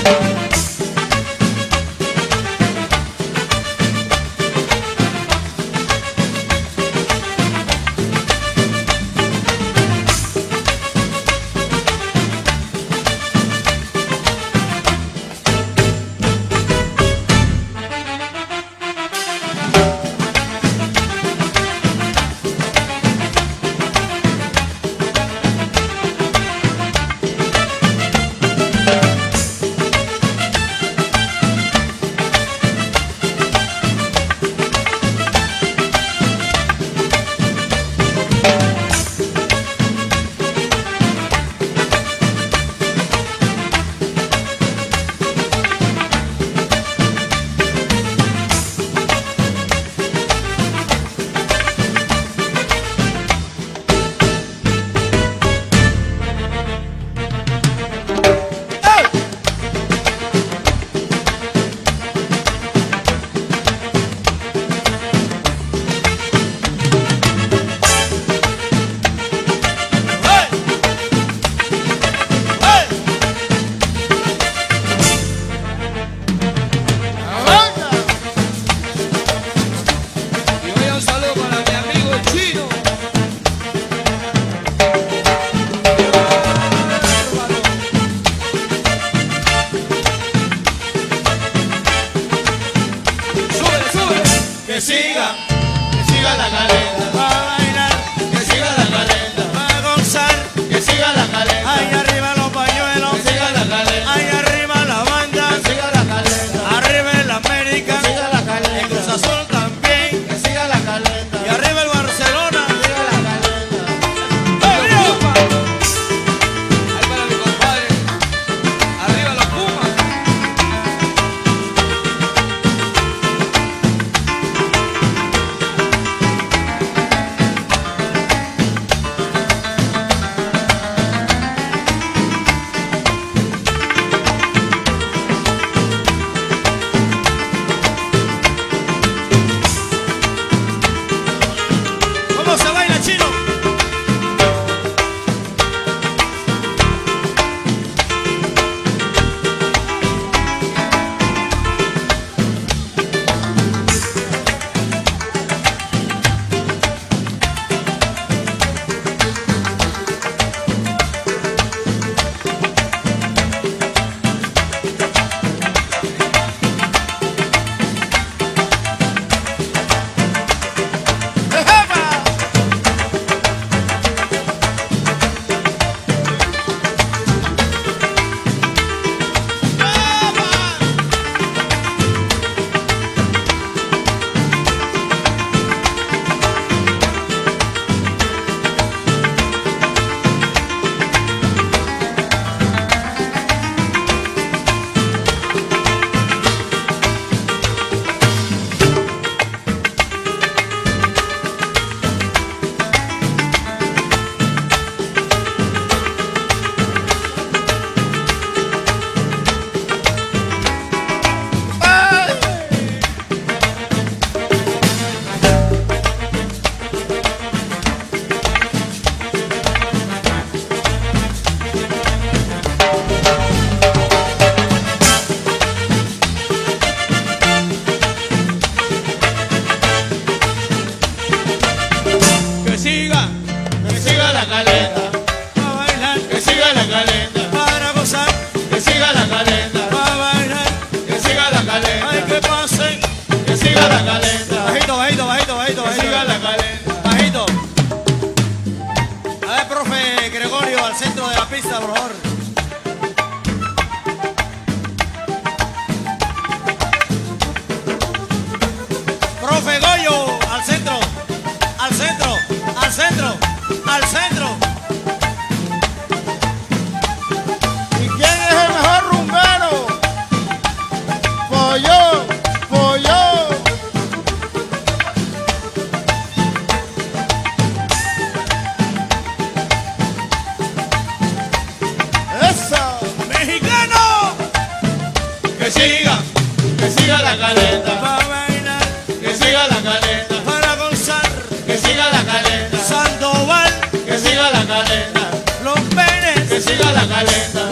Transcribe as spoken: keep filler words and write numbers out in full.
Que siga, que siga la caleta. Pa' bailar, Que siga la caleta. pa' gozar. Que siga la caleta. Ahí arriba los pañuelos. Que siga la caleta. Ahí arriba la banda. Que siga la caleta. Arriba el América. Que siga la caleta. En Cruz Azul también. Que siga la caleta. Y arriba el Barcelona. Que siga la caleta. ¡Arriba! Ahí para mi compadre. Arriba los Pumas. ¿Cómo se baila, chino? Que siga, Que siga la caleta. pa' bailar, Que siga la caleta. para gozar. Que siga la caleta. Pa' bailar, Que siga la ay, caleta. que pasen. Que siga la caleta. Bajito, bajito, bajito, bajito, Que siga bajito. la caleta. Bajito. A ver, profe Gregorio, al centro de la pista, por favor. Profe Goyo, al centro, al centro, al centro, al centro. ¿Y quién es el mejor rumbero? Pollo, pollo. Eso. ¡Mexicano! Que siga, que siga la caleta. Pa' bailar, Que siga la caleta. para gozar. Que siga la caleta. Sandoval, Que siga la caleta. Los Pérez. Que siga la caleta.